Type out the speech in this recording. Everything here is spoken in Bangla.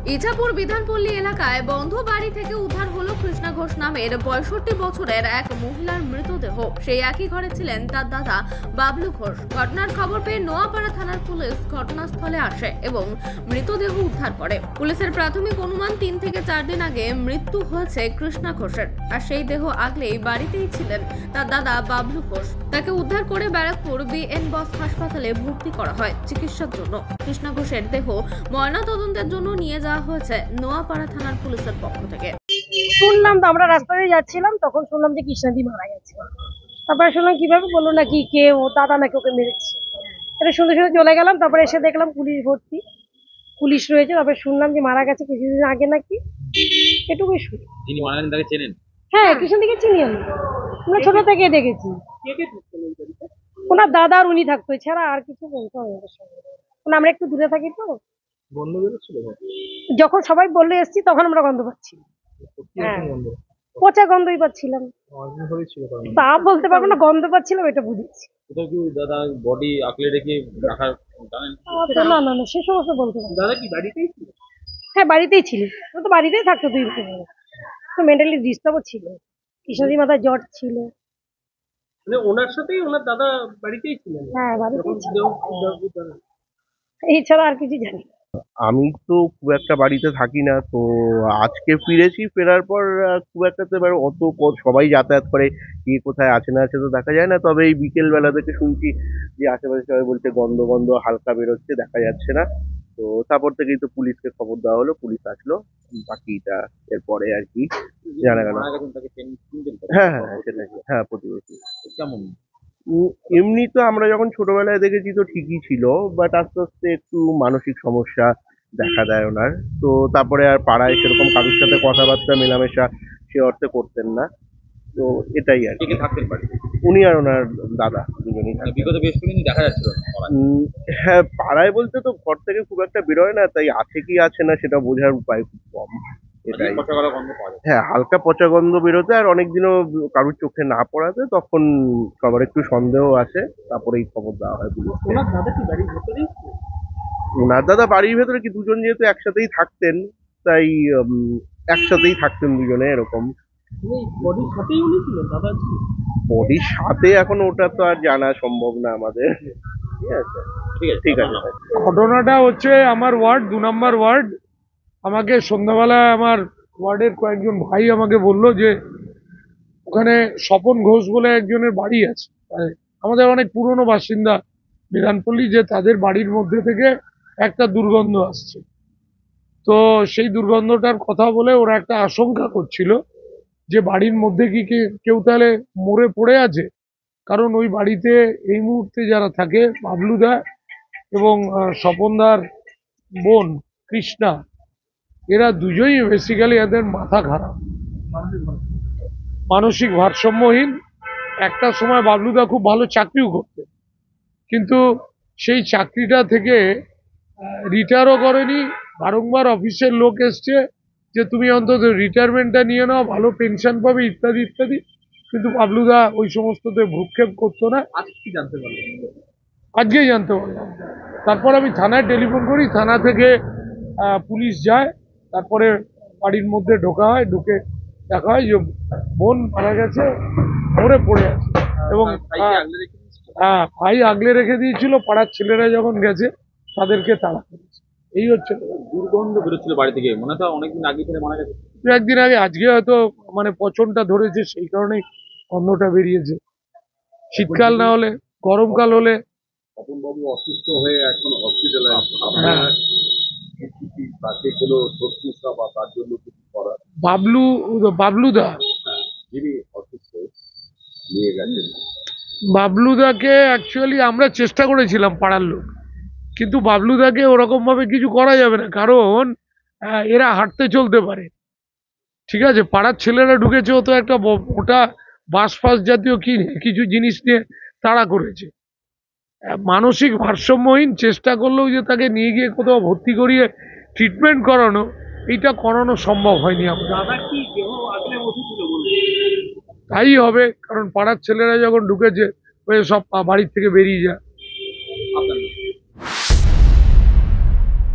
ইছাপুর বিধানপল্লী এলাকায় বন্ধ বাড়ি থেকে উদ্ধার হলো কৃষ্ণা ঘোষ নামের ৬৫ বছরের এক মহিলার মৃতদেহ। সেই একই ঘরে ছিলেন তার দাদা বাবলু ঘোষ। ঘটনার খবর পেয়ে নোয়াপাড়া থানার পুলিশ ঘটনাস্থলে আসে এবং মৃতদেহ উদ্ধার করে। পুলিশের প্রাথমিক অনুমান ৩ থেকে ৪ দিন আগে মৃত্যু হয়েছে কৃষ্ণা ঘোষের, আর সেই দেহ আগলেই বাড়িতেই ছিলেন তার দাদা বাবলু ঘোষ। তাকে উদ্ধার করে ব্যারাকপুর বিএন বস হাসপাতালে ভর্তি করা হয় চিকিৎসার জন্য। কৃষ্ণা ঘোষের দেহ ময়নাতদন্তের জন্য নিয়ে যাওয়া হয়েছে নোয়াপাড়া থানার পুলিশের পক্ষ থেকে। শুনলাম তো, আমরা রাস্তা দিয়ে যাচ্ছিলাম, তখন শুনলাম যে কৃষ্ণাদি মারা গেছে। তারপরে শুনলাম কিভাবে বললো নাকি কে ও দাদা নাকি ওকে মেরেছে। এটা শুনতে শুনতে চলে গেলাম, তারপরে এসে দেখলাম পুলিশ ভর্তি, পুলিশ রয়েছে। তারপরে শুনলাম যে মারা গেছে কিছুদিন আগে নাকি, এটুকুই শুনি। যিনি মারা গেছেন তাকে চেনেন? হ্যাঁ, কৃষ্ণাদিকে চিনি আমি, আমরা ছোট থেকে দেখেছি। ওনার দাদা আর উনি থাকতো, এছাড়া আর কিছু বলতো আমাদের সঙ্গে। আমরা একটু দূরে থাকি তো, গন্ধ বেরোচ্ছিল যখন সবাই বললে এসছি তখন আমরা গন্ধ পাচ্ছি। হ্যাঁ, পচা গন্ধই পাচ্ছিলাম। তা বলতে পারবো না, গন্ধ পাচ্ছিলাম এটা বুঝেছি। কোথাও কি দাদা বডি আঁকলে রেখে রাখার জানেন? না না না, সে সমস্ত বলতে পারবো। দাদা কি বাড়িতেই ছিল? হ্যাঁ, বাড়িতেই ছিল। ও তো বাড়িতেই থাকতো, দুই বছর তো মেন্টালি ডিস্টার্বও ছিল। কৃষ্ণাদি মাথায় জ্বর ছিল। মানে ওনার সাথেই ওনার দাদা বাড়িতেই ছিলেন? হ্যাঁ, বাড়িতেই ছিল। এছাড়া আর কিছু জানি না। আমি তো খুব একটা বাড়িতে থাকি না, তো আজকে ফিরেছি। ফেরার পর খুব একটা তো এবার সবাই যাতায়াত করে, কে কোথায় আছে না আছে তো দেখা যায় না। তবে এই বিকেল বেলা থেকে শুনছি যে আশেপাশে সবাই বলছে গন্ধ গন্ধ হালকা বেরোচ্ছে, দেখা যাচ্ছে না। তো তারপর থেকেই তো পুলিশকে খবর দেওয়া হলো, পুলিশ আসলো। বাকিটা এরপরে আর কি জানা গেল। হ্যাঁ হ্যাঁ হ্যাঁ, সেটাই। হ্যাঁ, প্রতিবেশী। কেমন? এমনি তো আমরা যখন ছোটবেলায় দেখেছি তো ঠিকই ছিল, বাট আস্তে আস্তে একটু মানসিক সমস্যা দেখা দেয় ওনার। তো তারপরে আর পাড়ায় সেরকম কারোর সাথে কথাবার্তা মেলামেশা সে অর্থে করতেন না। তো এটাই আর কি। থাকতেন বাড়িতে উনি আর ওনার দাদা দুজনেই থাকতেন। বিগত বেশ কিছুদিন দেখা যাচ্ছিল হ্যাঁ, পাড়ায় বলতে তো ঘর থেকে খুব একটা বেরোয় না, তাই আছে কি আছে না সেটা বোঝার উপায় খুব কম। এটাই। হ্যাঁ, হালকা পচা গন্ধ বেরোতে, আর অনেকদিনও কারোর চোখে না পড়াতে তখন সবার একটু সন্দেহ আসে, তারপরেই খবর দেওয়া হয় পুলিশকে। ওনার দাদা বাড়ির ভেতরে কি, দুজন যেহেতু একসাথেই থাকতেন তাই একসাথেই থাকতেন দুজনে এরকম। বডির সাথে এখন ওটা তো আর জানা সম্ভব না আমাদের। ঠিক আছে। ঘটনাটা হচ্ছে আমার ওয়ার্ড 2 নম্বর ওয়ার্ড। আমাকে সন্ধ্যাবেলায় আমার ওয়ার্ডের কয়েকজন ভাই আমাকে বলল যে ওখানে স্বপন ঘোষ বলে একজনের বাড়ি আছে, আমাদের অনেক পুরনো বাসিন্দা বিধানপল্লী, যে তাদের বাড়ির মধ্যে থেকে একটা দুর্গন্ধ আসছে। তো সেই দুর্গন্ধটার কথা বলে ওরা একটা আশঙ্কা করছিল যে বাড়ির মধ্যে কি কেউ তাহলে মরে পড়ে আছে। কারণ ওই বাড়িতে এই মুহূর্তে যারা থাকে, বাবলুদা এবং স্বপনদার বোন কৃষ্ণা, এরা দুজনই বেসিক্যালি এদের মাথা খারাপ, মানসিক ভারসাম্যহীন। একটা সময় বাবলুদা খুব ভালো চাকরিও করতেন, কিন্তু সেই চাকরিটা থেকে রিটায়ারও করেনি। বারংবার অফিসের লোক এসছে যে তুমি অন্তত রিটায়ারমেন্টটা নিয়ে নাও, ভালো পেনশন পাবে ইত্যাদি ইত্যাদি, কিন্তু বাবলুদা ওই সমস্ততে ভ্রুক্ষেপ করতো না। আজকে জানতে পারলাম, আজকেই জানতে পারলাম। তারপর আমি থানায় টেলিফোন করি, থানা থেকে পুলিশ যায়, তারপরে বাড়ির মধ্যে ঢোকা হয়, ঢুকে দেখা হয় যে বোন মারা গেছে, মরে পড়ে আছে। এবং হ্যাঁ, ভাই আগলে রেখে দিয়েছিল। পাড়ার ছেলেরা যখন গেছে তাদেরকে তাড়া করেছে। এই হচ্ছে দুর্গন্ধ বেরোচ্ছিল বাড়ি থেকে, মনে হয় অনেকদিন আগে থেকে মারা গেছে। 1 দিন আগে, আজকে হয়তো মানে পচনটা ধরেছে, সেই কারণেই গন্ধটা বেরিয়েছে। শীতকাল না হলে, গরমকাল হলে। বাবু অসুস্থ হয়ে এখন হসপিটালে, বাবলুদা যিনি অসুস্থ নিয়ে গেছেন, বাবলুদাকে অ্যাকচুয়ালি আমরা চেষ্টা করেছিলাম পাড়ার লোক, কিন্তু বাবলুদাকে ওরকম ভাবে কিছু করা যাবে না, কারণ এরা হাঁটতে চলতে পারে, ঠিক আছে। পাড়ার ছেলেরা ঢুকেছে, ও তো একটা মোটা বাঁশ ফাঁস জাতীয় কিছু জিনিস নিয়ে তাড়া করেছে। মানসিক ভারসাম্যহীন, চেষ্টা করলেও যে তাকে নিয়ে গিয়ে কোথাও ভর্তি করিয়ে ট্রিটমেন্ট করানো, এইটা করানো সম্ভব হয়নি। তাই হবে, কারণ পাড়ার ছেলেরা যখন ঢুকেছে ওই সব বাড়ির থেকে বেরিয়ে যায়।